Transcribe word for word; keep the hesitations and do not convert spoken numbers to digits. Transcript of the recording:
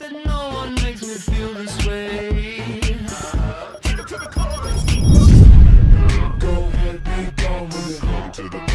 that no one makes me feel this way. Take it to the chorus. Go ahead, be gone with it. To the